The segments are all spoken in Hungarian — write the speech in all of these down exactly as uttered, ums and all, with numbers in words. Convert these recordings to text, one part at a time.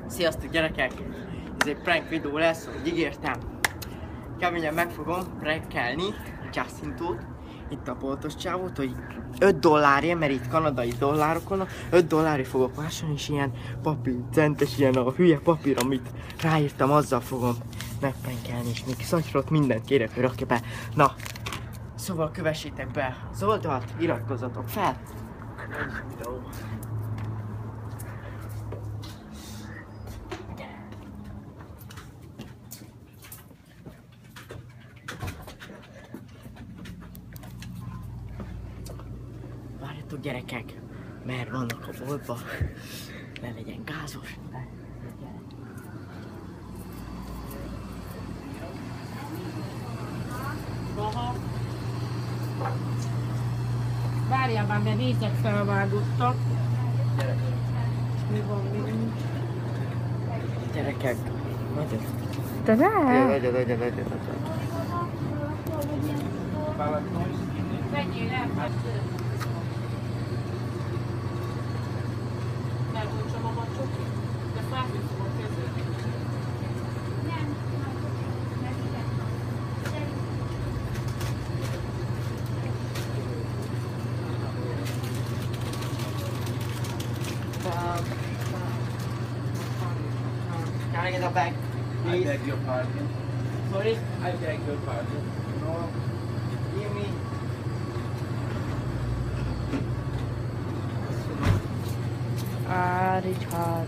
Sziasztok gyerekek! Ez egy prank videó lesz, ahogy ígértem. Keményen meg fogom prankelni Jacintót, itt a boltos csávót, hogy öt dollárért, mert itt kanadai dollárokon vannak, öt dollárért fogok vásárolni, és ilyen papír, centes, ilyen a hülye papír, amit ráírtam, azzal fogom megprankelni, és még szatyrot mindent kérek, hogy rakja be. Na, szóval kövessétek be az oldalt, iratkozzatok fel. Ez videó. Várjatok gyerekek, mert vannak a boltban, ne legyen gázos. Várjál már, mert nézek felvágottak. Mi van, mi nincs? Gyerekek, nagyon. Te ne? Nagyon, nagyon, nagyon, nagyon. Vegyél el, hát. Elbontsam a macsokit, de felhúzom a kezét. Nem, nem, ide. Can I get a bag, I please? beg your pardon. Sorry? I beg your pardon. No. Give me. Ah, Richard.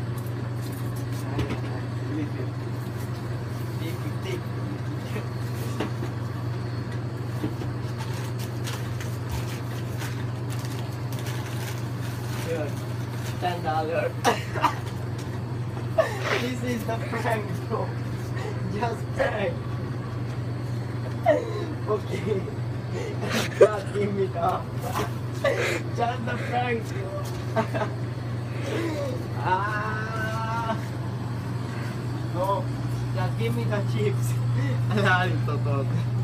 Here, ten dollars. This is the prank, bro. Just prank. Okay. God, give me the. Just the prank, bro. Ah. No, just give me the chips. Elállítotod.